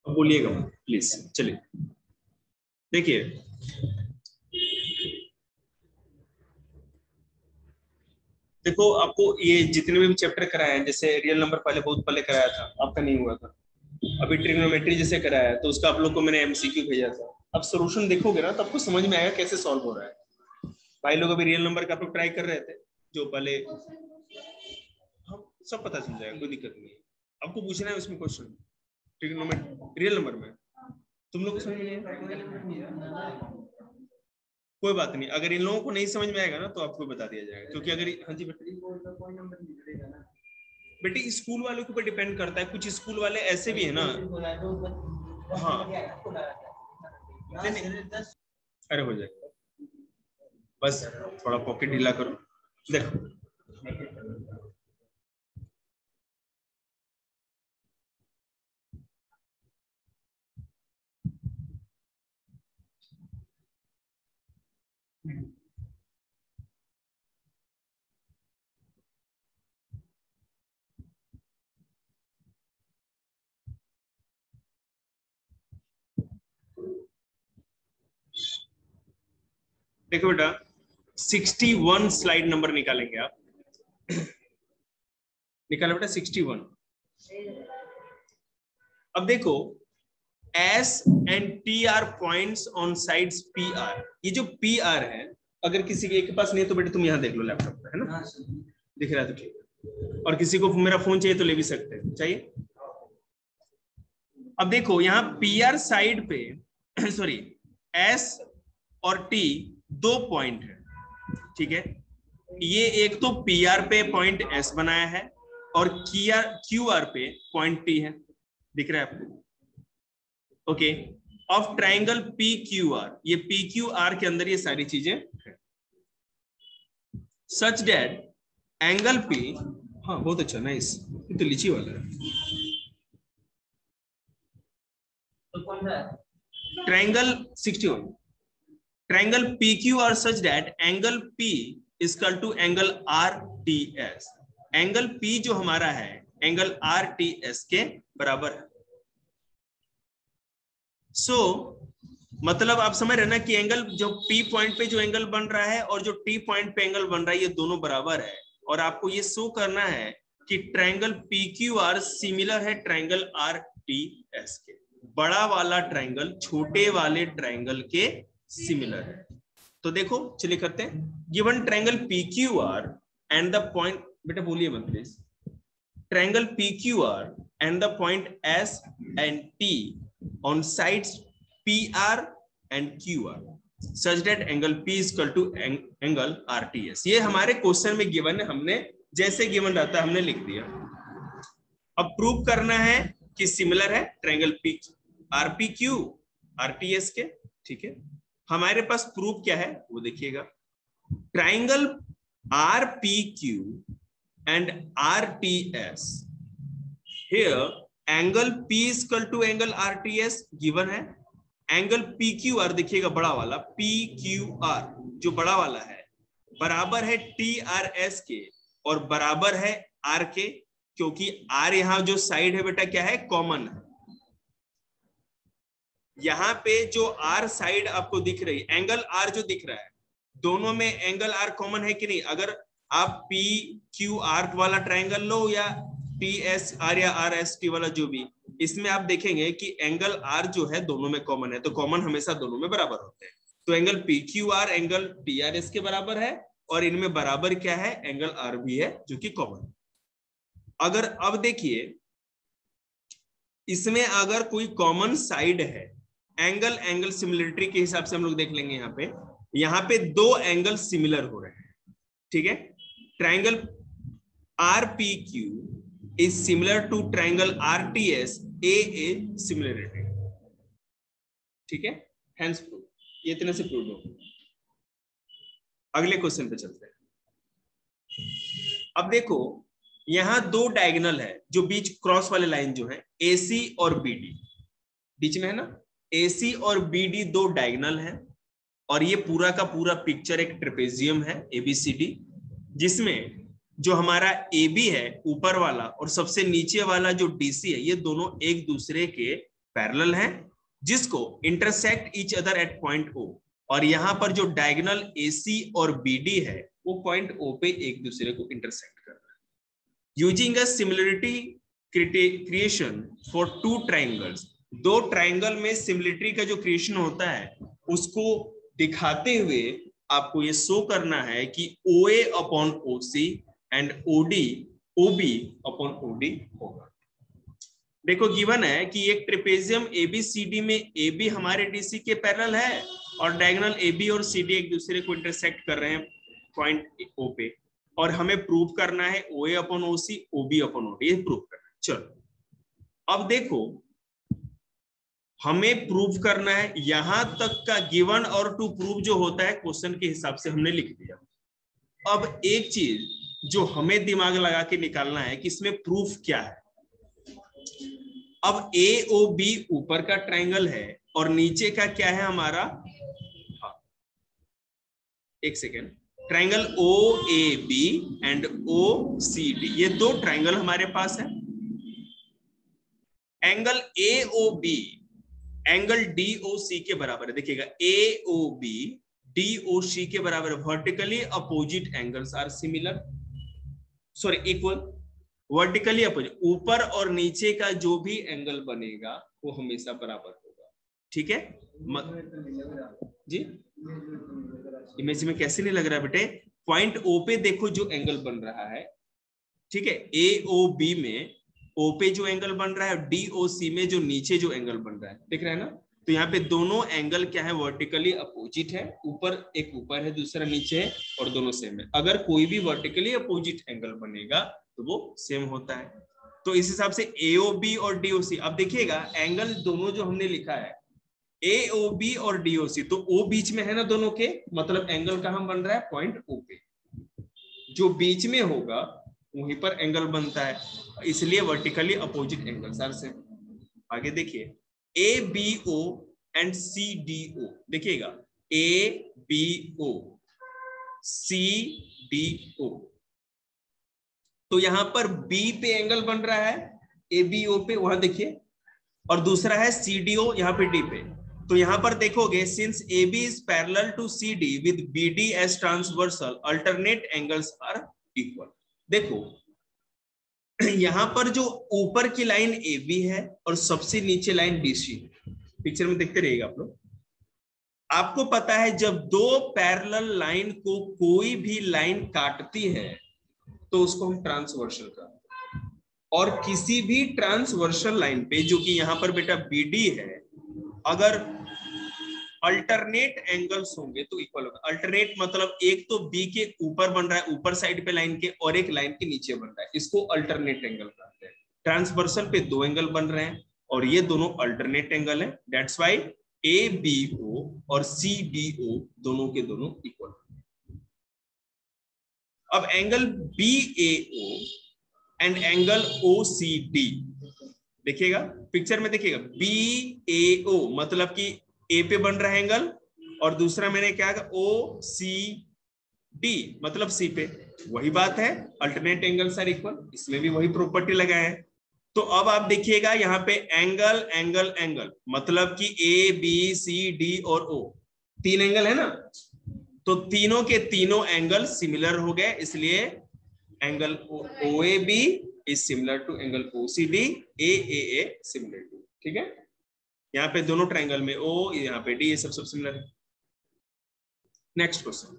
अब बोलिएगा प्लीज। चलिए देखिए, देखो आपको ये जितने भी चैप्टर कराए हैं, जैसे रियल नंबर पहले बहुत पहले कराया था, आपका नहीं हुआ था। अभी ट्रिग्नोमेट्री जैसे कराया है तो उसका आप लोग को मैंने एमसीक्यू भेजा था। अब सॉल्यूशन देखोगे ना तो आपको समझ में आएगा कैसे सॉल्व हो रहा है। भाई लोग अभी रियल नंबर का आप लोग ट्राई कर रहे थे, जो पहले हम सब पता चल जाएगा, कोई दिक्कत नहीं है। आपको पूछना है उसमें क्वेश्चन ट्रिग्नोमेट्री रियल नंबर में, तुम लोग को समझ में नहीं है कोई बात नहीं। अगर इन लोगों को नहीं समझ में आएगा ना तो आपको बता दिया जाएगा, क्योंकि अगर हाँ जी बेटे, बेटे स्कूल वालों के ऊपर डिपेंड करता है। कुछ स्कूल वाले ऐसे भी है ना। हाँ नहीं, अरे हो जाएगा, बस थोड़ा पॉकेट ढीला करो। देखो देखो बेटा, 61 स्लाइड नंबर निकालेंगे आप। निकालो बेटा 61। अब देखो, S and T are points on sides P R. ये जो पी आर है, अगर किसी के पास नहीं है तो बेटे तुम यहाँ देख लो लैपटॉप पे, है ना? दिख रहा है तो ठीक। और किसी को मेरा फोन चाहिए तो ले भी सकते हैं, चाहिए। अब देखो यहाँ पी आर साइड पे सॉरी, एस और टी दो पॉइंट है, ठीक है। ये एक तो पी आर पे पॉइंट एस बनाया है और क्यू आर पे पॉइंट टी है, दिख रहा है आपको? Okay, of triangle P Q R, ये पी क्यू आर के अंदर ये सारी चीजें है। सच डेट एंगल पी, हाँ बहुत अच्छा, नाइस, ये तो लीची वाला है। Triangle 61, triangle P Q R such that angle P is equal to angle R T S. Angle P जो हमारा है एंगल आर टी एस के बराबर है। सो मतलब आप समझ रहे ना कि एंगल जो पी पॉइंट पे जो एंगल बन रहा है और जो टी पॉइंट पे एंगल बन रहा है ये दोनों बराबर है। और आपको ये शो करना है कि triangle P Q R similar है ट्रायंगल आर टी एस के। बड़ा वाला ट्रायंगल छोटे वाले ट्रायंगल के सिमिलर है। तो देखो चलिए करते हैं। Given triangle P Q R and the point, बेटा बोलिए मत please. Triangle PQR and the point S and T on sides PR and QR such that angle P is equal to angle RTS। ये हमारे question में given है, हमने जैसे given रहता है हमने लिख दिया। अब प्रूव करना है कि सिमिलर है ट्रायंगल P RPQ RTS के, ठीक है। हमारे पास प्रूफ क्या है वो देखिएगा। Triangle RPQ and RTS, here angle P is equal to angle RTS given है। एंगल PQR देखिएगा बड़ा वाला PQR जो बड़ा वाला है बराबर है TRS के और बराबर है R के, क्योंकि R यहाँ जो साइड है बेटा क्या है, कॉमन है। यहाँ पे जो R साइड आपको दिख रही है, एंगल R जो दिख रहा है, दोनों में एंगल R कॉमन है कि नहीं? अगर आप पी क्यू आर वाला ट्रायंगल लो या टी एस आर या आर एस टी वाला जो भी, इसमें आप देखेंगे कि एंगल आर जो है दोनों में कॉमन है, तो कॉमन हमेशा दोनों में बराबर होते हैं। तो angle P Q R angle T R S के बराबर है और इनमें बराबर क्या है, एंगल आर भी है जो कि कॉमन है। अगर अब देखिए इसमें अगर कोई कॉमन साइड है, एंगल एंगल सिमिलरिटी के हिसाब से हम लोग देख लेंगे। यहाँ पे दो एंगल सिमिलर हो रहे हैं, ठीक है। Triangle RPQ is similar to triangle RTS, AA similarity, ठीक है। Hence proof, ये इतने से प्रूव हो। अगले क्वेश्चन पे चलते हैं। अब देखो यहाँ दो डायगोनल है, जो बीच क्रॉस वाले लाइन जो है AC और BD बीच में है ना। AC और BD दो डायगोनल है और ये पूरा का पूरा पिक्चर एक ट्रेपेजियम है ABCD, जिसमें जो हमारा AB है ऊपर वाला और सबसे नीचे वाला जो DC है, ये दोनों एक दूसरे के पैरेलल हैं जिसको intersect each other at point O, और यहां पर जो डायगोनल AC और BD है वो पॉइंट O पे एक दूसरे को इंटरसेक्ट कर रहा है। Using a similarity criterion for two triangles, दो ट्राइंगल में सिमिलरिटी का जो क्रिएशन होता है उसको दिखाते हुए आपको ये शो करना है कि OA upon OC and OB upon OD होगा। देखो गिवन है कि एक ट्रेपेजियम ABCD में AB हमारे DC के पैरेलल है और डायगोनल AB और CD एक दूसरे को इंटरसेक्ट कर रहे हैं पॉइंट O पे, और हमें प्रूव करना है OA upon OC OB upon OD, ये प्रूव करना है। चलो अब देखो हमें प्रूव करना है, यहां तक का गिवन और टू प्रूव जो होता है क्वेश्चन के हिसाब से हमने लिख दिया। अब एक चीज जो हमें दिमाग लगा के निकालना है कि इसमें प्रूफ क्या है। अब AOB ऊपर का ट्रायंगल है और नीचे का क्या है हमारा, एक second, triangle OAB and OCD, ये दो ट्रायंगल हमारे पास है। एंगल AOB एंगल DOC के बराबर है, देखिएगा AOB DOC के बराबर, vertically opposite angles are similar, sorry equal, vertically opposite, ऊपर और नीचे का जो भी एंगल बनेगा वो हमेशा बराबर होगा। ठीक है जी, इमेज में कैसे नहीं लग रहा बेटे, पॉइंट O पे देखो जो एंगल बन रहा है, ठीक है, AOB में O पे जो एंगल बन रहा है, DOC में जो नीचे जो एंगल बन रहा है, दिख रहा है ना। तो यहाँ पे दोनों एंगल क्या है, वर्टिकली अपोजिट है, ऊपर एक ऊपर है दूसरा नीचे है और दोनों सेम है। अगर कोई भी वर्टिकली अपोजिट एंगल बनेगा तो वो सेम होता है। तो इस हिसाब से AOB और DOC, अब देखिएगा एंगल दोनों जो हमने लिखा है AOB और DOC, तो O बीच में है ना दोनों के, मतलब एंगल कहां बन रहा है, पॉइंट O पे, जो बीच में होगा वहीं पर एंगल बनता है, इसलिए vertically opposite angles are same. आगे देखिए ABO एंड CDO, देखिएगा ABO CDO, तो यहां पर B पे एंगल बन रहा है ABO पे, वहां देखिए, और दूसरा है CDO यहाँ पे D पे। तो यहां पर देखोगे since AB is parallel to CD with BD as transversal, alternate angles are equal. देखो यहां पर जो ऊपर की लाइन AB है और सबसे नीचे लाइन BC, पिक्चर में देखते रहिएगा आप लोग। आपको पता है जब दो पैरेलल लाइन को कोई भी लाइन काटती है तो उसको हम ट्रांसवर्सल कहते हैं, और किसी भी ट्रांसवर्सल लाइन पे जो कि यहां पर बेटा BD है, अगर अल्टरनेट एंगल्स होंगे तो इक्वल होगा। अल्टरनेट मतलब एक तो B के ऊपर बन रहा है, ऊपर साइड पे लाइन के, और एक लाइन के नीचे बन रहा है, इसको अल्टरनेट एंगल कहते हैं। ट्रांसवर्सल पे दो एंगल बन रहे हैं और ये दोनों अल्टरनेट एंगल है, दैट्स व्हाई ABO और CDO दोनों के दोनों इक्वल। अब angle BAO and angle OCD, देखिएगा पिक्चर में, देखिएगा BAO मतलब कि A पे बन रहा है एंगल, और दूसरा मैंने क्या कहा OCD मतलब C पे, वही बात है, अल्टरनेट एंगल्स आर इक्वल, इसमें भी वही प्रॉपर्टी लगाए हैं। तो अब आप देखिएगा यहाँ पे एंगल एंगल एंगल मतलब कि ABCD और O, तीन एंगल है ना, तो तीनों के तीनों एंगल सिमिलर हो गए, इसलिए angle OAB is similar to angle OCD, AAA similar to, ठीक है। यहाँ पे दोनों ट्रायंगल में O, यहाँ पे D, ये सब सिमिलर है। नेक्स्ट क्वेश्चन,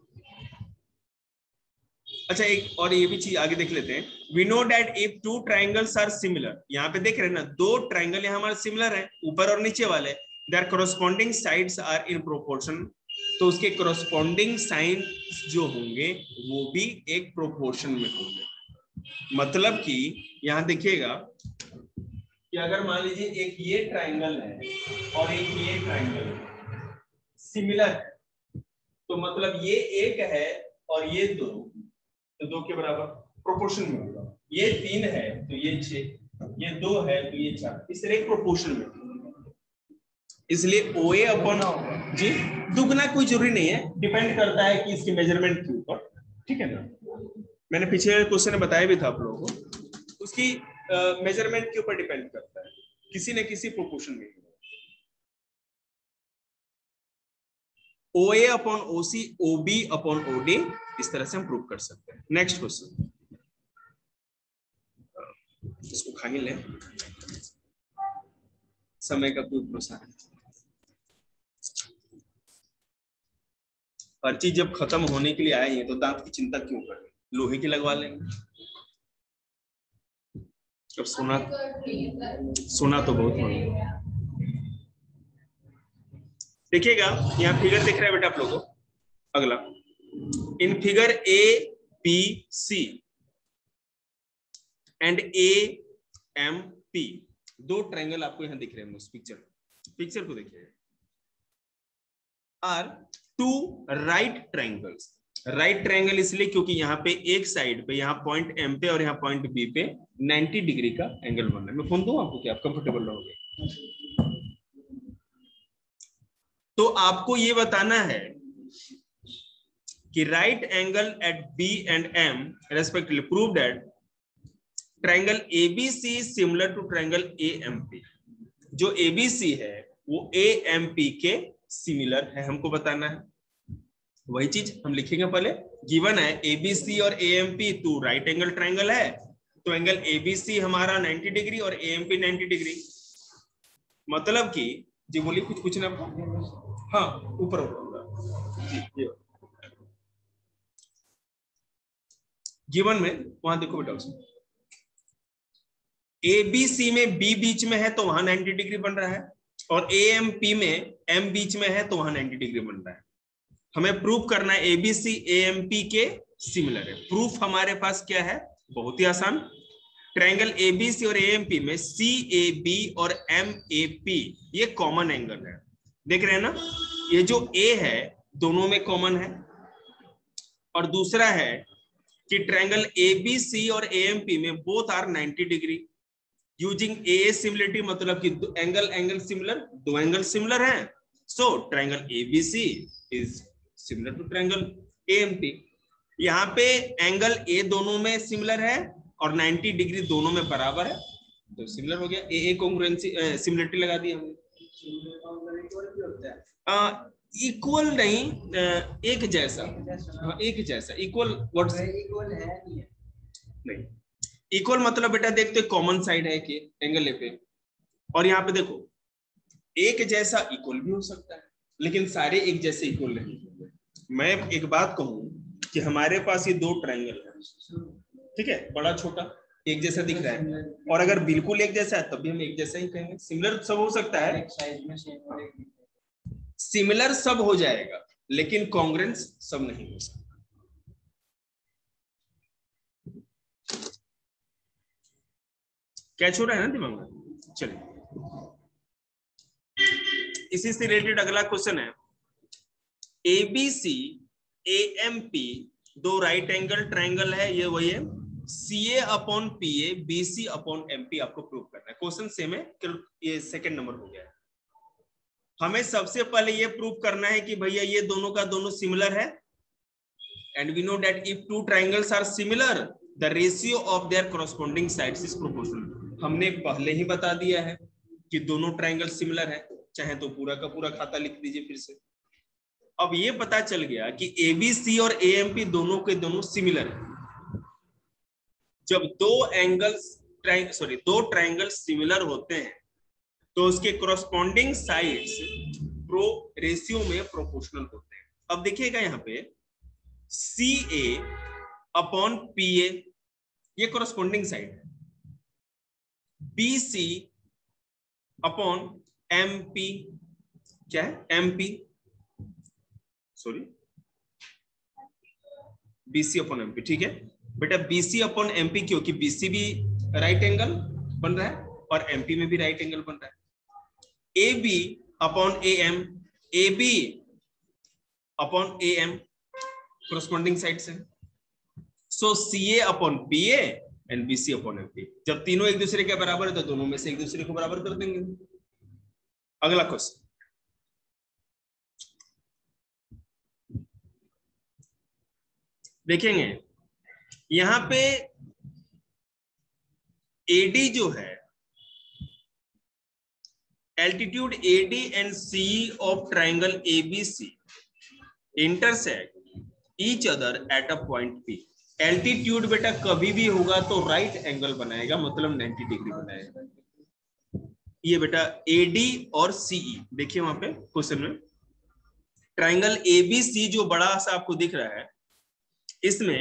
अच्छा एक और ये भी चीज आगे देख लेते हैं। We know that if two triangles are similar, यहाँ पे देख रहे हैं ना, दो ट्रायंगल यहाँ हमारे सिमिलर है, ऊपर और नीचे वाले, their corresponding sides are in proportion, तो उसके कॉरस्पॉन्डिंग साइड्स जो होंगे वो भी एक प्रोपोर्शन में होंगे। मतलब कि यहाँ देखिएगा कि अगर मान लीजिए एक ये ट्रायंगल है और एक ये ट्रायंगल है, सिमिलर है, तो मतलब ये एक है और ये दो, तो दो के बराबर प्रोपोर्शन में होगा। ये 3 है तो ये 6, ये 2 है तो ये 4, इस तरह एक प्रोपोर्शन में। इसलिए OA अपॉन जी दुगना कोई जरूरी नहीं है, डिपेंड करता है कि इसकी मेजरमेंट के ऊपर, ठीक है ना। मैंने पिछले क्वेश्चन में बताया भी था आप लोगों को, उसकी मेजरमेंट के ऊपर डिपेंड करता है, किसी न किसी प्रोपोर्शन में। OA upon OC, OB upon OD, इस तरह से हम प्रूव कर सकते हैं। नेक्स्ट क्वेश्चन, इसको खा ही लें, समय का कोई भरोसा है। हर चीज जब खत्म होने के लिए आए हैं तो दांत की चिंता क्यों करें, लोहे की लगवा लेंगे। अब सोना तो बहुत महंगा। देखिएगा यहाँ फिगर दिख रहा है बेटा आप लोगों को। अगला, in figure ABC and AMP, दो ट्रायंगल आपको यहाँ दिख रहे हैं। पिक्चर को देखिए, are two right triangles. Right triangle इसलिए क्योंकि यहाँ पे एक साइड पे, यहाँ पॉइंट M पे और यहाँ पॉइंट B पे 90 डिग्री का एंगल बन रहा है। मैं फोन दूं आपको, क्या आप कंफर्टेबल रहोगे? तो आपको ये बताना है कि right angle at B and M respectively prove that triangle ABC similar to triangle AMP। जो ABC है वो AMP के सिमिलर है, हमको बताना है। वही चीज हम लिखेंगे। पहले गिवन है ABC और AMP two right angle triangle है, तो एंगल ABC हमारा 90 डिग्री और AMP 90 डिग्री। मतलब कि जी बोलिए, कुछ पूछना आपको? हाँ, ऊपर जी गिवन में वहां देखो बेटा, उसमें ABC में B बीच में है तो वहां 90 डिग्री बन रहा है, और AMP में M बीच में है तो वहां 90 डिग्री बन रहा है। हमें प्रूफ करना है ABC AMP के सिमिलर है। प्रूफ हमारे पास क्या है? बहुत ही आसान। ट्रायंगल ABC और AMP में CAB और MAP ये कॉमन एंगल है। देख रहे हैं ना, ये जो A है दोनों में कॉमन है। और दूसरा है कि ट्रायंगल ABC और AMP में both are 90 degree. Using AA similarity, मतलब कि एंगल सिमिलर, दो एंगल सिमिलर हैं। So triangle ABC is similar to triangle AMP। यहाँ पे एंगल A दोनों में सिमिलर है और 90 डिग्री दोनों में बराबर है, तो सिमिलर हो गया। AA कॉन्ग्रुएंसी सिमिलरिटी लगा दी हमने। इक्वल नहीं, एक जैसा। हाँ, एक जैसा। Equal what? इक्वल है नहीं। इक्वल मतलब बेटा देखते कॉमन साइड है कि एंगल ए पे, और यहाँ पे देखो एक जैसा इक्वल भी हो सकता है, लेकिन सारे एक जैसे इक्वल नहीं। मैं एक बात कहूँ कि हमारे पास ये दो ट्रायंगल है, ठीक है, बड़ा छोटा एक जैसा दिख रहा है, और अगर बिल्कुल एक जैसा है तब भी हम एक जैसा ही कहेंगे। सिमिलर सब हो सकता है, सिमिलर सब हो जाएगा, लेकिन कॉन्ग्रुएंस सब नहीं हो सकता। कैच हो रहा है ना दिमाग में? चलिए, इसी से रिलेटेड अगला क्वेश्चन है, ABC AMP दो राइट एंगल ट्रायंगल है, ये वही है। CA upon PA BC upon MP आपको प्रूव करना है। क्वेश्चन सेम है, ये सेकंड नंबर हो गया है। हमें सबसे पहले ये प्रूव करना है कि भैया ये दोनों का दोनों सिमिलर है, and we know that if two triangles are similar the ratio of their corresponding sides is proportional. हमने पहले ही बता दिया है कि दोनों ट्रायंगल सिमिलर है, चाहे तो पूरा का पूरा खाता लिख दीजिए फिर से। अब ये पता चल गया कि ABC और AMP दोनों के दोनों सिमिलर है। जब दो ट्रायंगल सिमिलर होते हैं तो उसके कॉरस्पॉन्डिंग साइड्स प्रो रेशियो में प्रोपोर्शनल होते हैं। अब देखिएगा यहाँ पे CA अपॉन PA ये कॉरस्पॉन्डिंग साइड है, BC अपॉन MP क्या है? MP BC अपॉन MP, ठीक है बेटा। BC अपॉन MP क्योंकि BC भी राइट एंगल बन रहा है और MP में भी राइट एंगल बन रहा है। AB upon AM, AB upon AM corresponding side से। So CA upon PA and BC upon MP। जब तीनों एक दूसरे के बराबर है तो दोनों में से एक दूसरे को बराबर कर देंगे। अगला क्वेश्चन, देखेंगे यहां पे AD जो है, altitude AD and CE of triangle ABC intersect each other at a point P. Altitude बेटा कभी भी होगा तो राइट एंगल बनाएगा, मतलब 90 डिग्री बनाएगा। ये बेटा एडी और सीई, देखिए वहां पे क्वेश्चन में ट्राइंगल एबीसी जो बड़ा सा आपको दिख रहा है, इसमें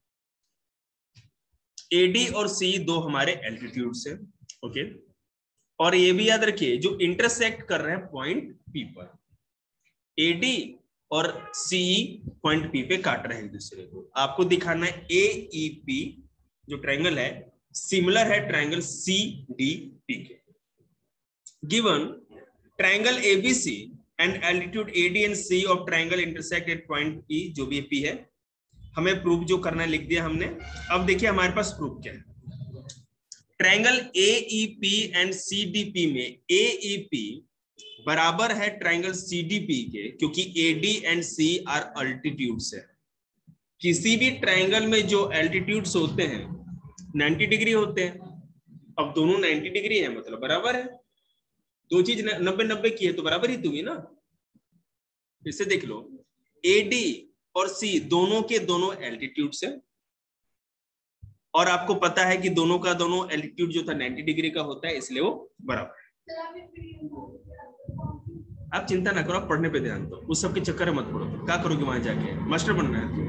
एडी और सी दो हमारे एल्टीट्यूड से, ओके। और ये भी याद रखिए जो इंटरसेक्ट कर रहे हैं पॉइंट पी पर, एडी और सीई पॉइंट पी पे काट रहे हैं एक दूसरे को। आपको दिखाना है एईपी जो ट्रायंगल है सिमिलर है ट्रायंगल सीडीपी के। Given triangle ABC and altitude AD and C of triangle intersect at point P, जो भी पी है, हमें प्रूफ जो करना है लिख दिया हमने। अब देखिए हमारे पास प्रूफ क्या है। ट्रायंगल एईपी एंड सीडीपी में एईपी बराबर है ट्रायंगल सीडीपी के, क्योंकि AD and C are altitudes है। किसी भी ट्रायंगल में जो एल्टीट्यूड्स होते हैं 90 डिग्री होते हैं। अब दोनों 90 डिग्री है मतलब बराबर है। दो चीज 90-90 की है तो बराबर ही दूंगी ना। इसे देख लो, एडी और सी दोनों के दोनों एल्टीट्यूड से, और आपको पता है कि दोनों का दोनों एल्टीट्यूड जो था 90 डिग्री का होता है, इसलिए वो बराबर है। आप चिंता ना करो, आप पढ़ने पे ध्यान दो, उस सब के चक्कर में मत पड़ो। क्या करोगे वहां जाके, मास्टर बनना है।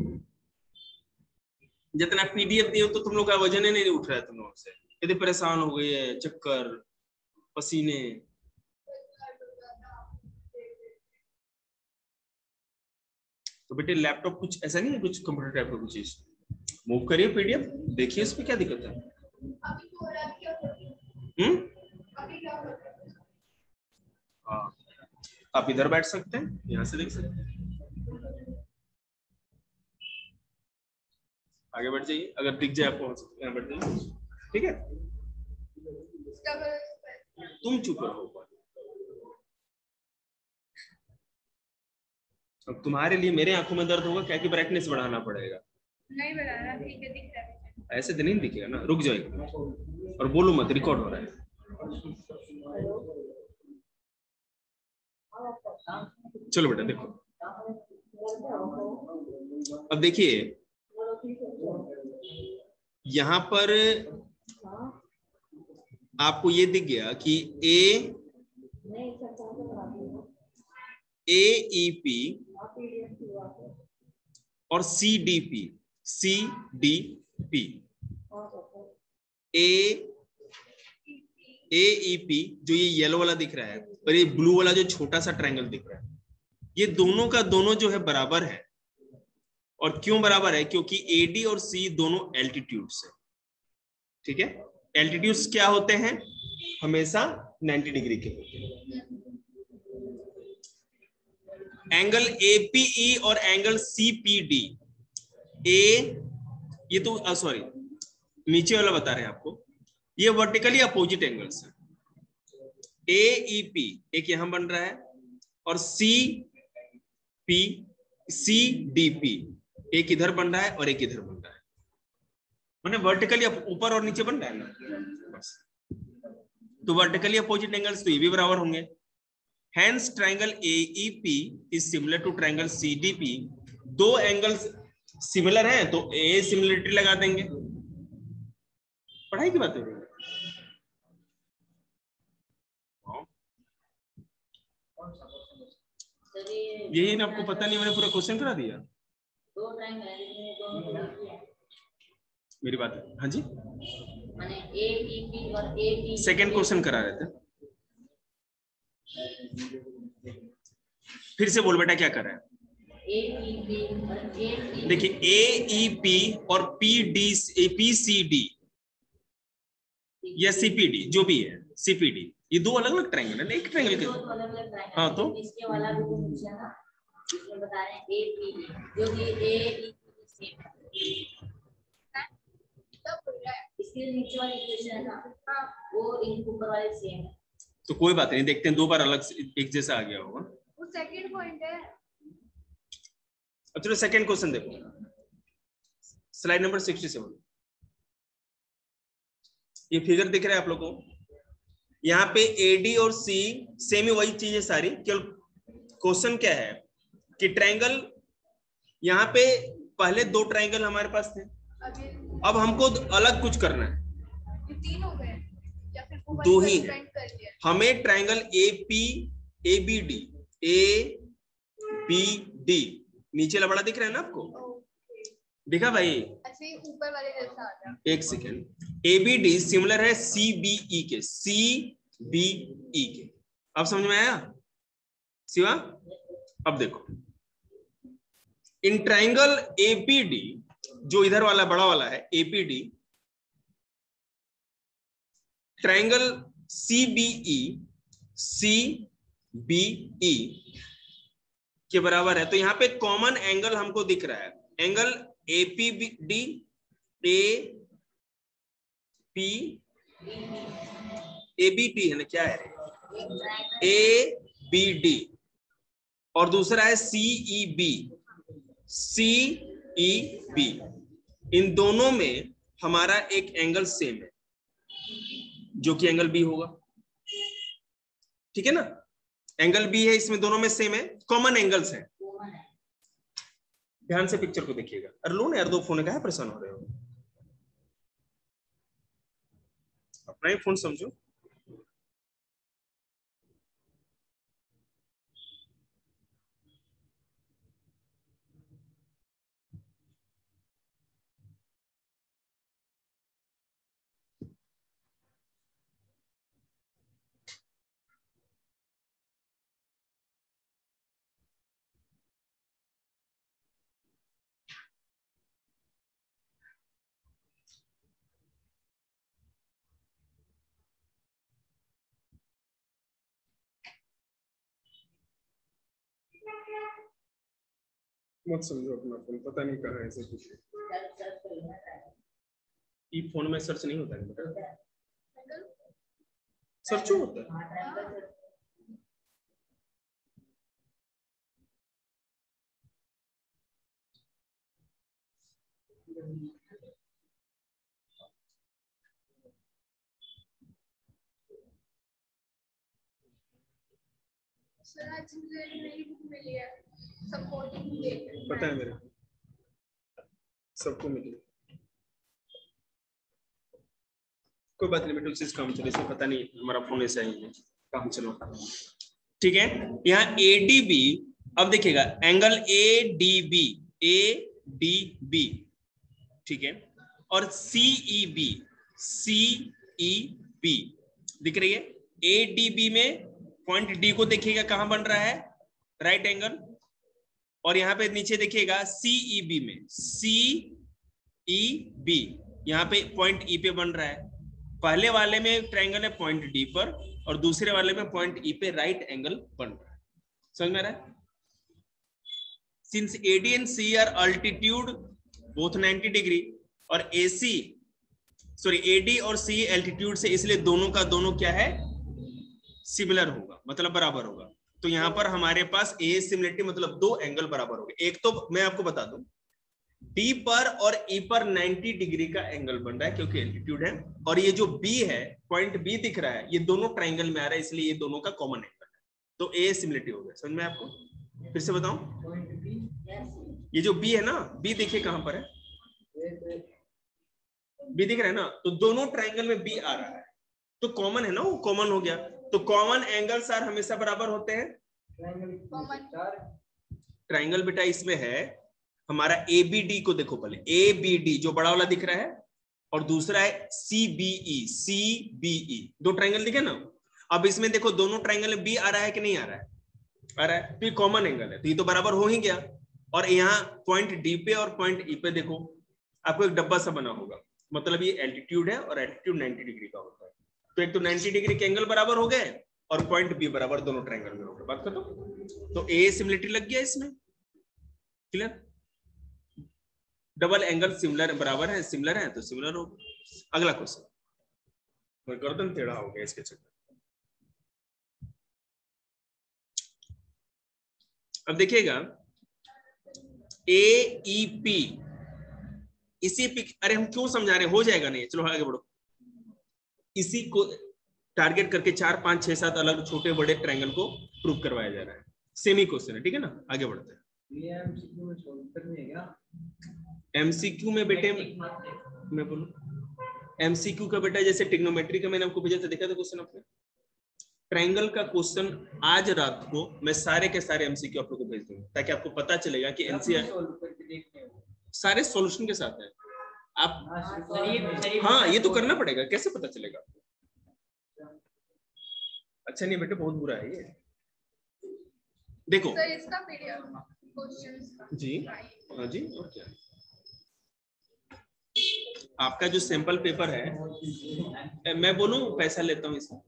जितना पीडीएफ दिए तो तुम लोग का वजन ही नहीं उठ रहा है, तुम लोग से यदि परेशान हो गए है, चक्कर पसीने। तो बेटे लैपटॉप कुछ ऐसा नहीं है, कुछ कंप्यूटर टाइप का कुछ चीज मूव करिए, पीडीएफ देखिए, इसमें क्या दिक्कत है। आप इधर बैठ सकते हैं, यहां से देख सकते हैं। आगे बढ़ जाइए, अगर दिख जाए आपको यहाँ बैठ जाइए, ठीक है। तुम चुप रहो। अब तुम्हारे लिए मेरे आंखों में दर्द होगा क्या कि ब्राइटनेस बढ़ाना पड़ेगा? नहीं बढ़ाना, ठीक है, दिख रहा है। ऐसे तो नहीं दिखेगा ना, रुक जाओ एक मिनट और बोलो मत, रिकॉर्ड हो रहा है। चलो बेटा देखो, अब देखिए यहां पर आपको ये दिख गया कि एईपी और सीडीपी एईपी जो ये येलो वाला दिख रहा है और ये ब्लू वाला जो छोटा सा ट्रायंगल दिख रहा है, ये दोनों का दोनों जो है बराबर है। और क्यों बराबर है? क्योंकि एडी और सी दोनों एल्टीट्यूड्स है, ठीक है। एल्टीट्यूड्स क्या होते हैं? हमेशा 90 डिग्री के होते हैं। एंगल एपीई और एंगल सीपीडी, ये तो सॉरी नीचे वाला बता रहे हैं आपको, ये वर्टिकली अपोजिट एंगल्स है। एईपी एक यहां बन रहा है और सीडीपी एक इधर बन रहा है और एक इधर बन रहा है, मैंने वर्टिकली ऊपर और नीचे बन रहा है ना बस। तो वर्टिकली अपोजिट एंगल्स तो ये भी बराबर होंगे। Hence triangle AEP is similar to triangle CDP। दो एंगल्स सिमिलर हैं तो ए सिमिलरिटी लगा देंगे। पढ़ाई की बात है। यही ना, आपको पता नहीं, मैंने पूरा क्वेश्चन करा दिया। दो मेरी बात है, हाँ जी, सेकेंड क्वेश्चन करा रहे थे। फिर से बोल बेटा क्या कर रहा है। देखिए एईपी और पीसीडी या सीपीडी जो भी है, सीपीडी ये दो अलग अलग ट्रायंगल है ना, एक ट्रायंगल के। हाँ तो इसके वाला भी पूछा ना, इसमें बता रहे हैं एपीडी जो कि एईपी इसके नीचे वाली इक्वेशन है ना, वो इन ऊपर वाले सेम है। तो कोई बात नहीं, देखते हैं, दो बार अलग एक जैसा आ गया होगा। वो सेकंड पॉइंट है। अब चलो सेकंड क्वेश्चन देखो, स्लाइड नंबर 67। ये फिगर दिख रहा है आप लोगों को, यहाँ पे एडी और सी सेम ही वही चीज है सारी, केवल क्वेश्चन क्या है कि ट्रायंगल यहाँ पे पहले 2 ट्रायंगल हमारे पास थे, अब हमको अलग कुछ करना है। 3 हो गए या फिर 2 ही है। हमें ट्रायंगल ABD नीचे लबड़ा दिख रहा है ना आपको? दिखा भाई? अच्छा ऊपर वाले जैसा आ गया। एक सेकेंड, ABD सिमिलर है CBE के, अब समझ में आया शिवा? अब देखो इन ट्रायंगल APD, जो इधर वाला बड़ा वाला है APD, ट्रायंगल CBE के बराबर है, तो यहाँ पे कॉमन एंगल हमको दिख रहा है, एंगल APD ABD है ना, क्या है ABD, और दूसरा है CEB। इन दोनों में हमारा एक एंगल सेम है, जो कि एंगल B होगा, ठीक है ना? एंगल B है, इसमें दोनों में सेम है, कॉमन एंगल्स हैं। ध्यान से पिक्चर को देखिएगा। अरे लो ना यार, 2 फोन का है, परेशान हो रहे हो, अपना ही फोन समझो। मत समझो अपना फोन, पता नहीं कहाँ है ऐसे कुछ। ये फोन में सर्च नहीं होता है बेटा, सर्च होता है। पता है मेरे, सबको मिली, कोई बात नहीं, मेट्रिक चीज काम चले, इसे पता नहीं हमारा फोन ऐसा ही है, काम चलो, ठीक है। यहाँ ADB, अब देखिएगा एंगल ADB, ठीक है, और CEB दिख रही है। ADB में पॉइंट D को देखिएगा कहां बन रहा है, राइट एंगल, और यहाँ पे नीचे देखिएगा CEB में, यहाँ पे पॉइंट E पे बन रहा है। पहले वाले में ट्रायंगल है पॉइंट D पर, और दूसरे वाले में पॉइंट E पे राइट एंगल बन रहा है। समझ में आ रहा है? Since AD and C are altitude both 90 degree, और AD और C एल्टीट्यूड से, इसलिए दोनों का दोनों क्या है, सिमिलर होगा, मतलब बराबर होगा। तो यहाँ पर हमारे पास ए सिमिलरिटी मतलब 2 एंगल बराबर हो गए। एक तो मैं आपको बता दूं, D पर और E पर 90 डिग्री का एंगल बन रहा है क्योंकि एल्टीट्यूड है, और ये जो B है, पॉइंट B दिख रहा है, ये दोनों ट्रायंगल में आ रहा है, इसलिए ये दोनों का कॉमन एंगल है, तो ए सिमिलरिटी हो गया। समझ में आपको? फिर से बताऊं, ये जो B है ना, B देखिए कहां पर है, B दिख रहा है ना, तो दोनों ट्रायंगल में B आ रहा है, तो कॉमन है ना, वो कॉमन हो गया। तो कॉमन एंगल्स आर हमेशा बराबर होते हैं। ट्रायंगल बेटा इसमें है हमारा ABD को देखो पहले, ABD जो बड़ा वाला दिख रहा है, और दूसरा है CBE, 2 ट्रायंगल दिखे ना। अब इसमें देखो दोनों ट्रायंगल में B आ रहा है कि नहीं आ रहा है? आ रहा है, तो ये कॉमन एंगल है, तो ये तो बराबर हो ही गया। और यहाँ पॉइंट D पे और पॉइंट E पे देखो, आपको एक डब्बा सा बना होगा, मतलब ये एल्टीट्यूड है, और एल्टीट्यूड 90 डिग्री का होता है, तो एक तो 90 डिग्री के एंगल बराबर हो गए, और पॉइंट B बराबर दोनों ट्रायंगल में हो गए। बात खत्म। तो ए सिमिलरिटी लग गया इसमें, क्लियर? डबल एंगल सिमिलर बराबर है, सिमिलर है तो सिमिलर हो। अगला क्वेश्चन, गर्दन टेढ़ा हो गया इसके चक्कर। अब देखिएगा AEP, इसी अरे हम क्यों समझा रहे हैं, हो जाएगा नहीं, चलो आगे बढ़ो। इसी को टारगेट करके 4, 5, 6, 7 अलग छोटे बड़े ट्रायंगल को प्रूव करवाया जा रहा है, सेमी क्वेश्चन है, ठीक है ना? आगे बढ़ते हैं। एमसीक्यू में बेटे मैं बोलूं एमसीक्यू का बेटा जैसे ट्रिग्नोमेट्री का मैंने आपको भेजा था, देखा था क्वेश्चन आपने? ट्रायंगल का क्वेश्चन आज रात को मैं सारे के सारे एमसीक्यू आप लोगों को भेज दूंगा ताकि आपको पता चलेगा कि एनसीईआरटी सारे सॉल्यूशन के साथ है। आप हाँ ये तो करना पड़ेगा, कैसे पता चलेगा आपको? अच्छा नहीं बेटे बहुत बुरा है ये। देखो सर इसका पीडीएफ क्वेश्चंस जी हाँ जी और क्या आपका जो सैंपल पेपर है मैं बोलूं पैसा लेता हूँ इसका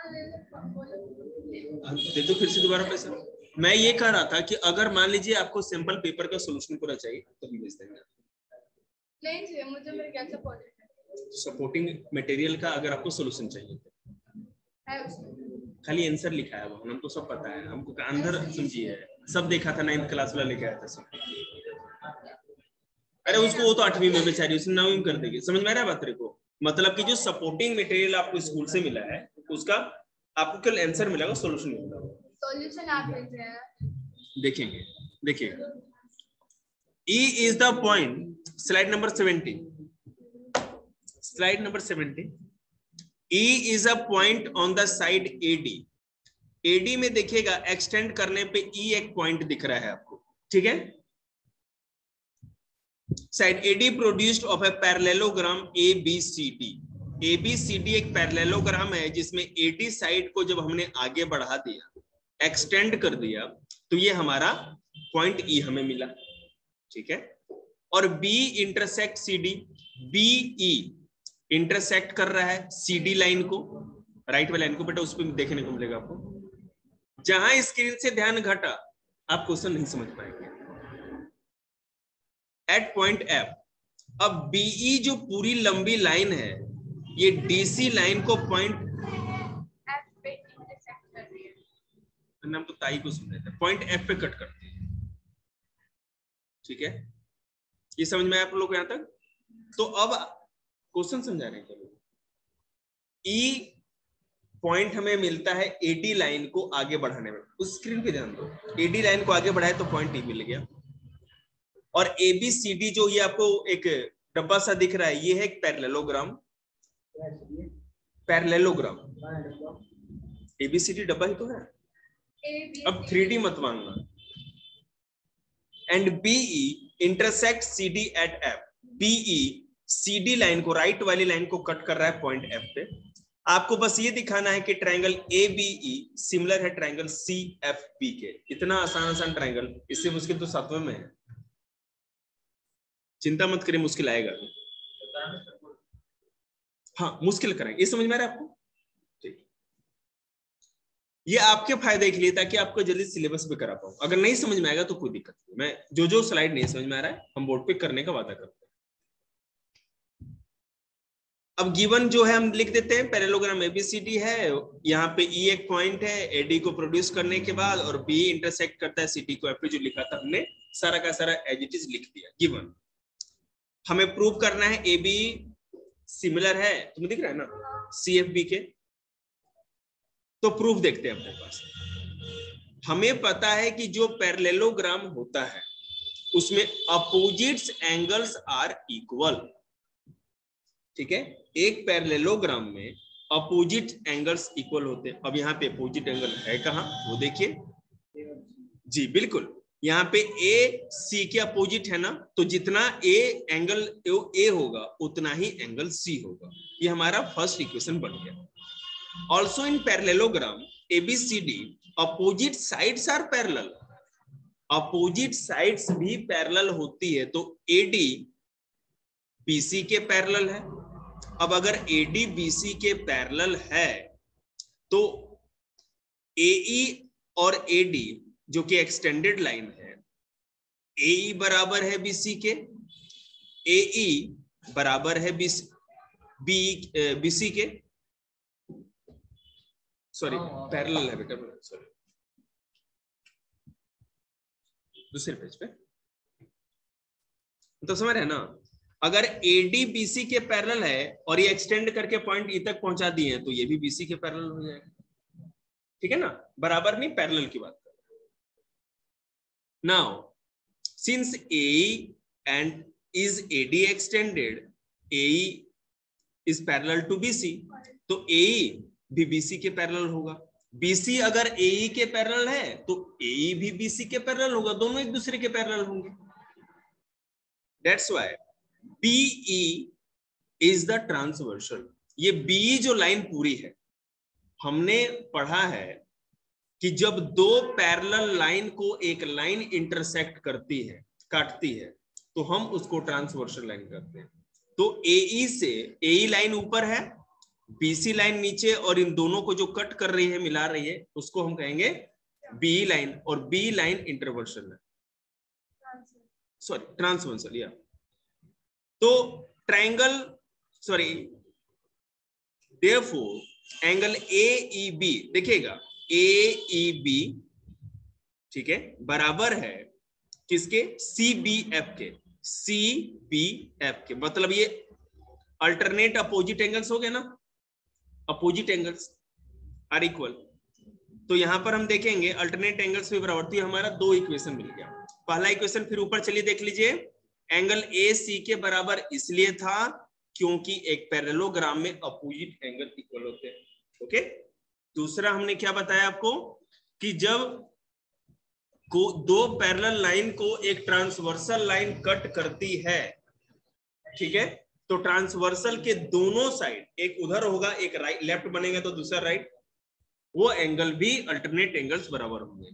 दे दो फिर से दोबारा पैसा। मैं ये कह रहा था कि अगर मान लीजिए आपको सैंपल पेपर का सॉल्यूशन पूरा चाहिए तो हम भेज देंगे। नहीं चाहिए मुझे, मेरे क्या सपोर्टिंग मटेरियल का अगर आपको सॉल्यूशन चाहिए है उसमें खाली आंसर लिखा है वो हमको सब पता है, हमको अंदर समझिए सब देखा था 9th क्लास वाला लेके आया था सब। अरे उसको वो तो 8वीं में बेचारी उसने 9वीं में कर देगी, समझ में आ रहा है बात तेरे को? मतलब कि जो सपोर्टिंग मटेरियल आपको स्कूल से मिला है उसका आपको केवल आंसर मिलेगा, सॉल्यूशन नहीं मिलेगा। सॉल्यूशन आप भेज रहे हैं देखेंगे देखिए E is the point slide number 70 slide number 70 E is a point on the side AD। AD में देखिएगा एक्सटेंड करने पे E एक पॉइंट दिख रहा है आपको, ठीक है? Side AD produced of a parallelogram ABCD। ABCD एक पैरेललोग्राम है जिसमें AD साइड को जब हमने आगे बढ़ा दिया, एक्सटेंड कर दिया, तो ये हमारा पॉइंट E हमें मिला, ठीक है? और B intersect CD, BE intersect कर रहा है CD लाइन को, राइट वाले लाइन को, बेटा उस पर देखने को मिलेगा आपको। जहां स्क्रीन से ध्यान घटा आप क्वेश्चन नहीं समझ पाएंगे। एट पॉइंट F, अब BE जो पूरी लंबी लाइन है ये DC लाइन को पॉइंट F पे इंटरसेक्ट कर रही है, हम तो ताई को सुन रहे थे, पॉइंट F पे कट करती है, ठीक है? ये समझ में आया आप लोग को यहां तक? तो अब क्वेश्चन समझा रहे हैं। E पॉइंट हमें मिलता है AD लाइन को आगे बढ़ाने में, उस स्क्रीन पे ध्यान दो, AD लाइन को आगे बढ़ाए तो पॉइंट E मिल गया। और ABCD जो ये आपको एक डब्बा सा दिख रहा है ये है एक पैरेललोग्राम, पैरेललोग्राम ABCD डब्बा ही तो है, अब 3D मत मांगना। And BE intersect CD at F, BE CD line को, राइट वाली लाइन को कट कर रहा है पॉइंट F पे। आपको बस ये दिखाना है कि ट्रायंगल ABE सिमिलर है ट्रायंगल CFB के। इतना आसान ट्रायंगल, इससे मुश्किल तो 7वें में है, चिंता मत करें मुश्किल आएगा। हाँ मुश्किल करेंगे, ये समझ में आ रहा है आपको? ठीक, ये आपके फायदे के लिए ताकि आपको जल्दी सिलेबस पे करा पाऊं। अगर नहीं समझ में आएगा तो कोई दिक्कत नहीं, मैं जो स्लाइड नहीं समझ में आ रहा है हम बोर्ड पे करने का वादा करते हैं। अब गिवन जो है हम लिख देते हैं, पैरेललोग्राम ABCD है, यहाँ पे E एक पॉइंट है AD को प्रोड्यूस करने के बाद, और B इंटरसेक्ट करता है CD को, F जो लिखा था हमने सारा का सारा एज इट इज लिख दिया। गिवन हमें प्रूव करना है AB सिमिलर है, तुम्हें दिख रहा है ना CFB के, तो प्रूफ देखते हैं अपने पास। हमें पता है कि जो पैरेललोग्राम होता है उसमें अपोजिट्स एंगल्स आर इक्वल, ठीक है? एक पैरेललोग्राम में अपोजिट एंगल्स इक्वल होते हैं। अब यहाँ पे अपोजिट एंगल है कहाँ वो देखिए जी, बिल्कुल यहाँ पे AC के अपोजिट है ना, तो जितना एंगल A होगा उतना ही एंगल C होगा। ये हमारा फर्स्ट इक्वेशन बन गया। Also in parallelogram ABCD opposite sides are parallel, opposite sides भी पैरेलल होती है, तो AD BC के पैरेलल है। अब अगर AD BC के पैरेलल है तो AE और AD जो कि एक्सटेंडेड लाइन है, AE बराबर है BC के, AE बराबर है BC के, सॉरी पैरेलल है बेटा, सॉरी दूसरे पेज पे, तो समझ रहे हैं ना? अगर AD BC के पैरेलल है और ये एक्सटेंड करके पॉइंट E तक पहुंचा दिए हैं तो ये भी BC के पैरेलल हो जाएगा, ठीक है ना? बराबर नहीं पैरेलल की बात कर। Now since AE and is AD extended, AE is parallel to BC, तो AE भी BC के पैरेलल होगा। BC अगर AE के पैरेलल है तो AE भी BC के पैरेलल होगा, दोनों एक दूसरे के पैरेलल होंगे। That's why BE is the transversal। ये BE जो लाइन पूरी है, हमने पढ़ा है कि जब दो पैरेलल लाइन को एक लाइन इंटरसेक्ट करती है, काटती है, तो हम उसको ट्रांसवर्सल लाइन करते हैं। तो AE से AE लाइन ऊपर है, BC लाइन नीचे, और इन दोनों को जो कट कर रही है, मिला रही है, उसको हम कहेंगे BE लाइन, और BE लाइन इंटरवर्सल है, सॉरी ट्रांसवर्सल। या तो triangle, sorry therefore angle AEB, देखिएगा AEB, ठीक है, बराबर है किसके? CBF के, CBF के। मतलब ये अल्टरनेट अपोजिट एंगल्स हो गए ना, अपोजिट एंगल्स आर इक्वल। तो यहां पर हम देखेंगे अल्टरनेट एंगल्स भी बराबर, तो हमारा दो इक्वेशन मिल गया। पहला इक्वेशन, फिर ऊपर चलिए देख लीजिए, एंगल AC के बराबर इसलिए था क्योंकि एक पैरेललोग्राम में अपोजिट एंगल इक्वल होते हैं। ओके, दूसरा हमने क्या बताया आपको कि जब को दो पैरेलल लाइन को एक ट्रांसवर्सल लाइन कट करती है, ठीक है, तो ट्रांसवर्सल के दोनों साइड, एक उधर होगा, एक राइट लेफ्ट बनेगा तो दूसरा राइट, वो एंगल भी अल्टरनेट एंगल्स बराबर होंगे।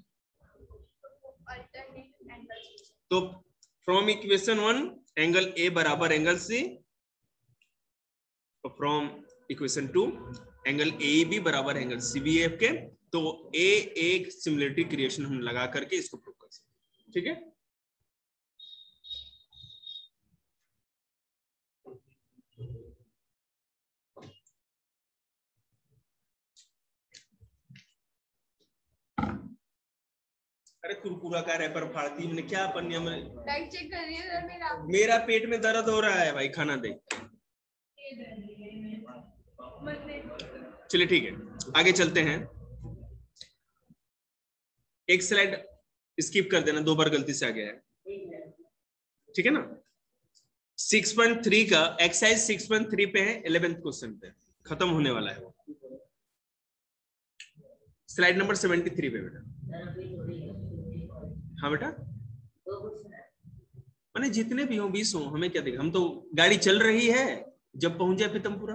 तो फ्रॉम इक्वेशन 1 एंगल A बराबर angle C, from equation 2 angle AEB बराबर एंगल CBF के। तो एक सिमिलरिटी क्रिएशन हम लगा करके इसको प्रूव कर सकते हैं, ठीक है। अरे कुरकुरा का रैपर फाड़ती, मैंने क्या पन्निया में डाइट चेक कर रही है मेरा पेट में दर्द हो रहा है भाई, खाना दे। चलिए ठीक है, आगे चलते हैं। एक स्लाइड स्किप कर देना, 2 बार गलती से आ गया है, ठीक है ना। 6.3 का एक्सरसाइज 6.3 पे है, 11th क्वेश्चन पे खत्म होने वाला है वो। स्लाइड नंबर 73 पे बेटा। हाँ बेटा, मैंने जितने भी हो 20 हो, हमें क्या देखा, हम तो गाड़ी चल रही है, जब पहुंच जाए पीतमपुरा।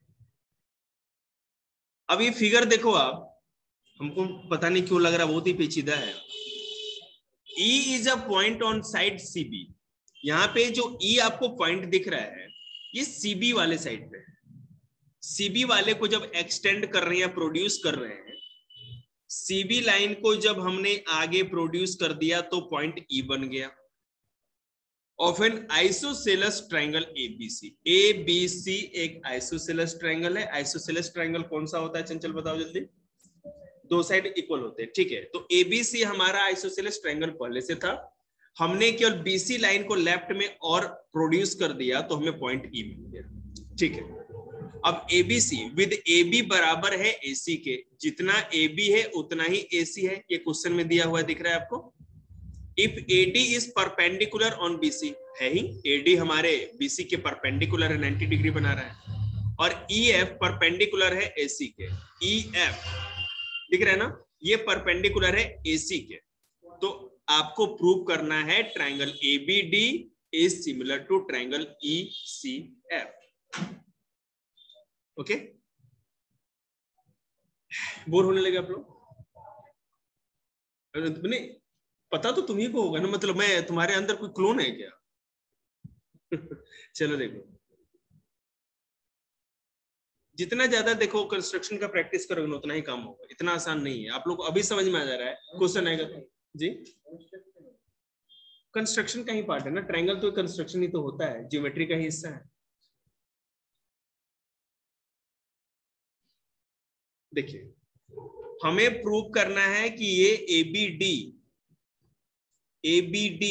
अब ये फिगर देखो आप, हमको पता नहीं क्यों लग रहा बहुत ही पेचीदा है। E is a point on side CB। यहाँ पे जो E आपको पॉइंट दिख रहा है, ये CB वाले साइड पे है। CB वाले को जब एक्सटेंड कर रहे हैं, प्रोड्यूस कर रहे हैं, CB लाइन को जब हमने आगे प्रोड्यूस कर दिया तो पॉइंट E बन गया of an isosceles triangle ABC। ABC एक आइसोसेलेस ट्रायंगल है। आइसोसेलेस ट्रायंगल कौन सा होता है चंचल, बताओ जल्दी। दो साइड इक्वल होते हैं, ठीक है। तो ABC हमारा आइसोसेलेस ट्रायंगल पहले से था, हमने केवल BC लाइन को लेफ्ट में और प्रोड्यूस कर दिया तो हमें पॉइंट E मिल गया, ठीक है। अब ABC विद AB बराबर है AC के, जितना AB है उतना ही AC है, ये क्वेश्चन में दिया हुआ दिख रहा है आपको। If AD is perpendicular on BC, है ही, AD हमारे BC के परपेंडिकुलर है, 90 डिग्री बना रहा है, और EF परपेंडिकुलर है AC के। EF दिख रहा है ना, ये परपेंडिकुलर है AC के। तो आपको प्रूव करना है triangle ABD is similar to triangle ECF। Okay, bore होने लगे आप लोग? नहीं पता तो तुम्ही को होगा ना, मतलब मैं तुम्हारे अंदर कोई क्लोन है क्या? चलो देखो, जितना ज्यादा देखो कंस्ट्रक्शन का प्रैक्टिस करोगे उतना ही काम होगा। इतना आसान नहीं है, आप लोग को अभी समझ में आ जा रहा है, क्वेश्चन आएगा तो जी। कंस्ट्रक्शन का ही पार्ट है ना, ट्रायंगल तो कंस्ट्रक्शन ही तो होता है, ज्योमेट्री का ही हिस्सा है। देखिए, हमें प्रूव करना है कि ये ABD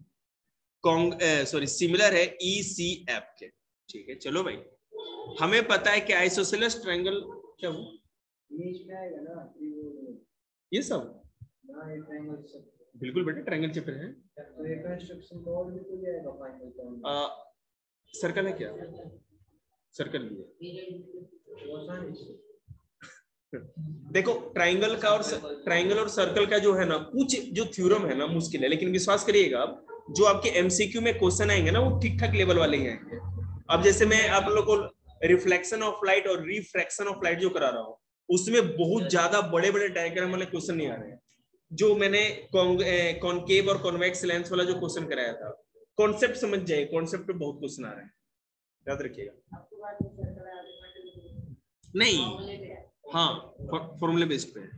सॉरी सिमिलर है ECF के, ठीक है। चलो भाई, हमें पता है कि आइसोसेलेस ट्रायंगल क्या हुआ, ये सब बिल्कुल बेटा ट्रायंगल चैप्टर है। तो ये कंस्ट्रक्शन कोड भी तो जाएगा फाइनल का। सर्कल है क्या? सर्कल भी है। देखो ट्रायंगल और सर्कल का जो है ना कुछ जो थ्योरम है ना मुश्किल है, लेकिन विश्वास करिएगा आप जो आपके एमसीक्यू में क्वेश्चन आएंगे ना वो ठीक ठाक लेवल वाले ही आएंगे। अब जैसे मैं आप लोगों को रिफ्लेक्शन ऑफ लाइट और रिफ्रैक्शन ऑफ लाइट जो करा रहा हूँ उसमें बहुत ज्यादा बड़े बड़े डायग्राम वाले क्वेश्चन नहीं आ रहे हैं। जो मैंने कॉनकेव और कॉन्वेक्स लेंस वाला जो क्वेश्चन कराया था, कॉन्सेप्ट समझ जाए, कॉन्सेप्ट पे बहुत क्वेश्चन आ रहे हैं, याद रखिएगा। नहीं, हाँ फॉर्मूले बेस्ड पे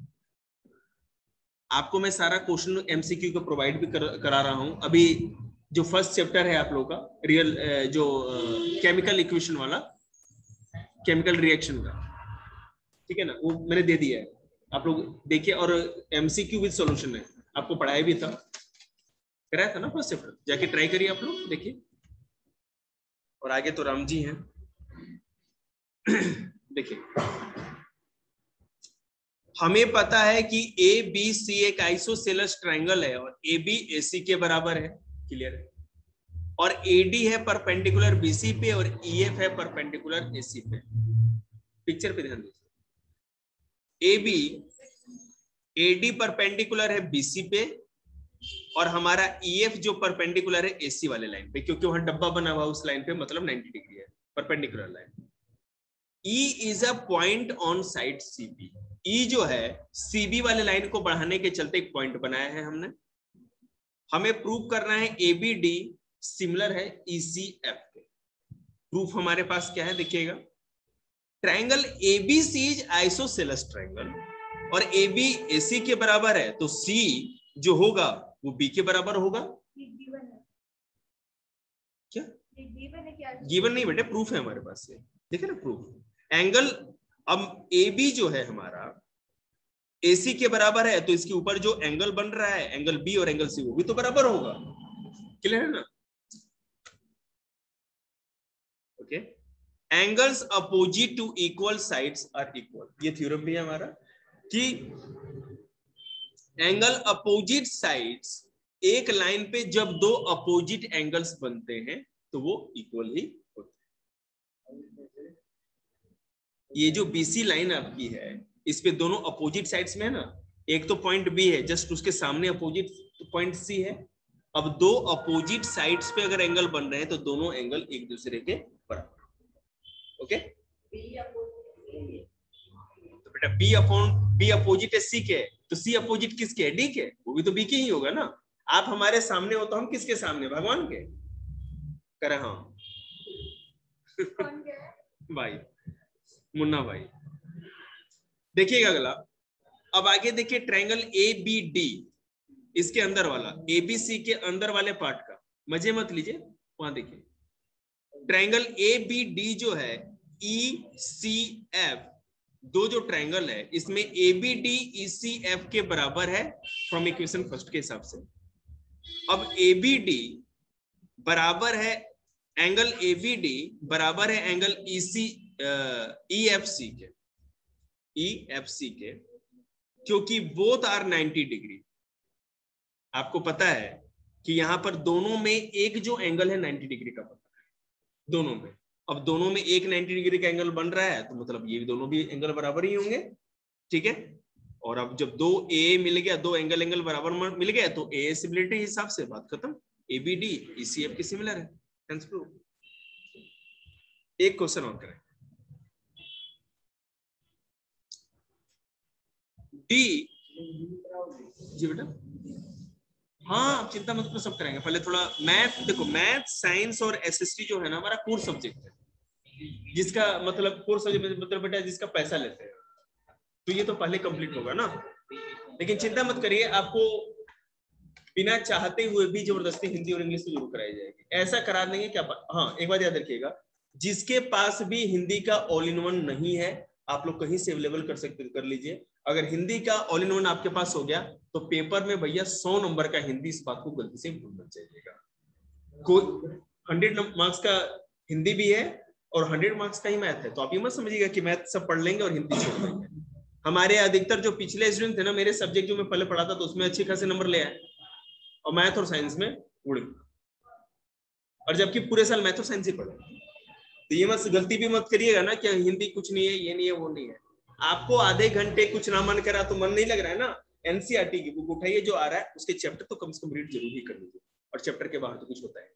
आपको मैं सारा क्वेश्चन एमसीक्यू को प्रोवाइड भी करा रहा हूं। अभी जो फर्स्ट चैप्टर है आप लोगों का रियल जो केमिकल इक्वेशन वाला, केमिकल रिएक्शन का, ठीक है ना, वो मैंने दे दिया है, आप लोग देखिए। और एमसीक्यू विद सॉल्यूशन है, आपको पढ़ाया भी था, कराया था ना फर्स्ट चैप्टर, जाके ट्राई करिए आप लोग, देखिए। और आगे तो राम जी हैं। देखिए हमें पता है कि ए बी सी एक आइसोसेलेस ट्रायंगल है और ए बी ए सी के बराबर है, क्लियर है। और ए डी है परपेंडिकुलर बीसी पे और ई एफ है परपेंडिकुलर एसी पे। पिक्चर पे ध्यान दीजिए, A B A D perpendicular है बीसी पे और हमारा ई एफ जो परपेंडिकुलर है एसी वाले लाइन पे, क्योंकि वहां डब्बा बना हुआ उस लाइन पे, मतलब 90 डिग्री है perpendicular line. E is a point on side CB। E जो है CB वाले लाइन को बढ़ाने के चलते एक पॉइंट बनाया है हमने। हमें प्रूव करना है ABD सिमिलर है ECF के। प्रूफ हमारे पास क्या है देखिएगा, triangle ABC is isosceles triangle और AB AC के बराबर है, तो C जो होगा वो B के बराबर होगा। क्या गिवन नहीं बेटे, प्रूफ है हमारे पास ये, देखिए ना प्रूफ। एंगल अब AB जो है हमारा AC के बराबर है, तो इसके ऊपर जो एंगल बन रहा है एंगल B और एंगल C वो भी तो बराबर होगा, क्लियर है ना। Okay, angles opposite to equal sides are equal, ये थ्योरम भी है हमारा कि एंगल अपोजिट साइड्स, एक लाइन पे जब दो अपोजिट एंगल्स बनते हैं तो वो इक्वल ही होते हैं। ये जो BC लाइन आपकी है इस पे दोनों अपोजिट साइड्स में है ना, एक तो पॉइंट B है, जस्ट उसके सामने अपोजिट पॉइंट C है। अब दो अपोजिट साइड्स पे अगर एंगल बन रहे हैं तो दोनों एंगल एक दूसरे के बराबर। ओके, तो बेटा B अपोजिट है C के, तो C अपोजिट किसके है? D के, वो भी तो B के ही होगा ना। आप हमारे सामने हो तो हम किसके सामने? भगवान के। करे हाँ भाई, मुन्ना भाई। देखिएगा अगला, अब आगे देखिए ट्रायंगल ABD, इसके अंदर वाला ABC के अंदर वाले पार्ट का मजे मत लीजिए, वहां देखिए ट्रायंगल ABD जो है ECF, दो जो ट्रायंगल है इसमें ABD ECF के बराबर है फ्रॉम इक्वेशन फर्स्ट के हिसाब से। अब ABD बराबर है, एंगल ABD बराबर है एंगल EFC के, क्योंकि बोथ आर 90 डिग्री। आपको पता है कि यहां पर दोनों में एक जो एंगल है 90 डिग्री का पता है, दोनों में। अब दोनों में एक 90 डिग्री का एंगल बन रहा है तो मतलब ये भी दोनों भी एंगल बराबर ही होंगे, ठीक है। और अब जब दो ए मिल गया, दो एंगल बराबर मिल गया तो ए सिमिलरिटी हिसाब से बात खत्म, ABD ECF के सिमिलर है, हेंस प्रूव। एक क्वेश्चन और करें, डी जी बेटा, हाँ आप चिंता मत करो, सब करेंगे। पहले थोड़ा मैथ देखो, मैथ साइंस और SST जो है ना हमारा कोर सब्जेक्ट है, जिसका मतलब कोर सब्जेक्ट मतलब बेटा जिसका पैसा लेते हैं, तो ये तो पहले कंप्लीट होगा ना। लेकिन चिंता मत करिए, आपको बिना चाहते हुए भी जबरदस्ती हिंदी और इंग्लिश जरूर कराई जाएगी, ऐसा करा देंगे क्या। हाँ एक बात याद रखिएगा, जिसके पास भी हिंदी का ऑल इन वन नहीं है आप लोग कहीं से अवेलेबल कर लीजिए। अगर हिंदी का ऑल इन वन आपके पास हो गया तो पेपर में भैया 100 नंबर का हिंदी, इस बात को गलती से भूल मत जाइएगा। कोई 100 मार्क्स का हिंदी भी है और 100 मार्क्स का ही मैथ है, तो आप ये मत समझिएगा कि मैथ सब पढ़ लेंगे और हिंदी छोड़ देंगे। हमारे अधिकतर जो पिछले स्टूडेंट थे ना, मेरे सब्जेक्ट जो मैं पहले पढ़ा था तो उसमें अच्छे खासे नंबर ले आए, और मैथ और साइंस में उड़े, और जबकि पूरे साल मैथ और साइंस ही पढ़े। तो ये मत गलती भी मत करिएगा ना कि हिंदी कुछ नहीं है, ये नहीं है, वो नहीं है। आपको आधे घंटे कुछ ना मन करा तो मन नहीं लग रहा है ना, एनसीईआरटी की बुक उठाइए, जो आ रहा है उसके चैप्टर तो कम से कम रीड जरूर ही कर लीजिए, और चैप्टर के बाहर तो कुछ होता है।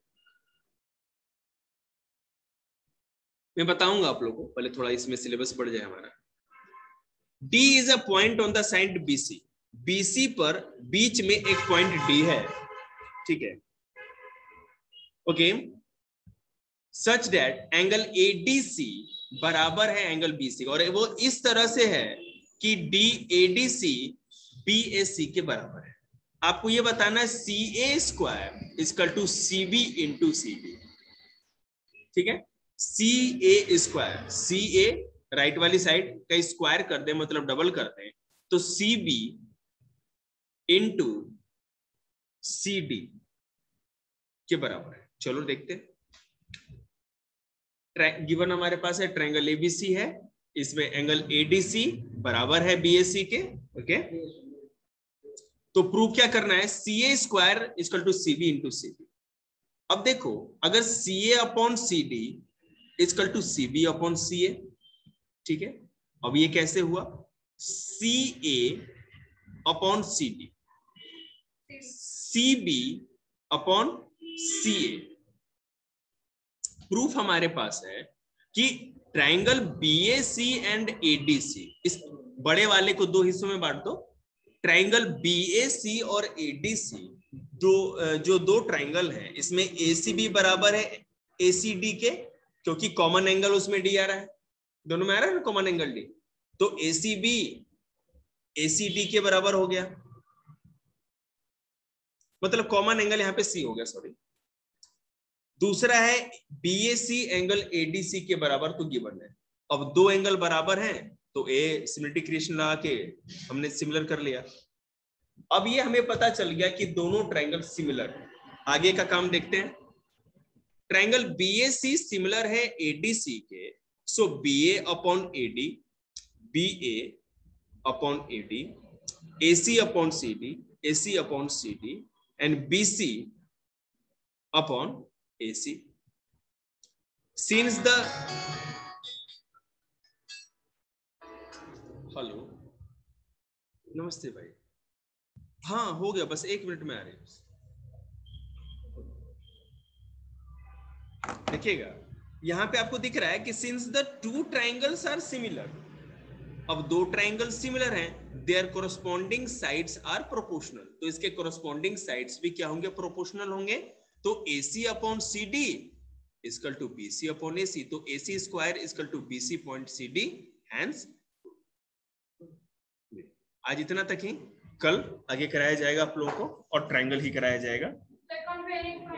मैं बताऊंगा आप लोगों को, पहले थोड़ा इसमें सिलेबस बढ़ जाए हमारा। D is a point on the side BC। BC पर बीच में एक पॉइंट D है, ठीक है, okay, such that angle ADC बराबर है एंगल BC, और वो इस तरह से है कि DADC BAC के बराबर है। आपको ये बताना है CA square equal to CB into CD, ठीक है। CA स्क्वायर, CA राइट वाली साइड का स्क्वायर कर दे, मतलब डबल कर दे, तो CB इंटू CD के बराबर है। चलो देखते हैं। गिवन हमारे पास है ट्रायंगल ABC है, इसमें एंगल ADC बराबर है BAC के, ओके। तो प्रूव क्या करना है, CA square equal to CB into CD। अब देखो, अगर CA upon CD equal to CB upon CA, ठीक है, अब ये कैसे हुआ, CA upon CD, CB upon CA। Proof हमारे पास है कि ट्रायंगल BAC एंड ADC, इस बड़े वाले को दो हिस्सों में बांट दो, ट्रायंगल BAC और ADC जो दो ट्रायंगल हैं, इसमें ACB बराबर है ACD के, क्योंकि कॉमन एंगल उसमें D आ रहा है, दोनों में आ रहा है ना कॉमन एंगल D, तो ACB ACD के बराबर हो गया, मतलब कॉमन एंगल यहाँ पे C हो गया, सॉरी। दूसरा है BAC एंगल ADC के बराबर, तो गिवन है। अब दो एंगल बराबर हैं तो सिमिलरिटी क्रिएशन लगा के हमने सिमिलर कर लिया। अब ये हमें पता चल गया कि दोनों ट्रायंगल सिमिलर है। आगे का काम देखते हैं। ट्रायंगल BAC सिमिलर है ADC के, so BA upon AD, BA upon AD, AC upon CD, AC upon CD and BC upon AC। Since the hello, नमस्ते भाई, हाँ हो गया, बस 1 मिनट में आ रहे हैं। देखिएगा यहां पे आपको दिख रहा है कि since the two triangles are similar, अब दो ट्रायंगल सिमिलर हैं, their corresponding sides are proportional, तो इसके कोरस्पॉन्डिंग साइड्स भी क्या होंगे, प्रोपोर्शनल होंगे। तो AC upon CD equal to BC upon AC, तो AC square equal to BC point CD, hence आज इतना तक ही, कल आगे कराया जाएगा आप लोगों को, और ट्रायंगल ही कराया जाएगा।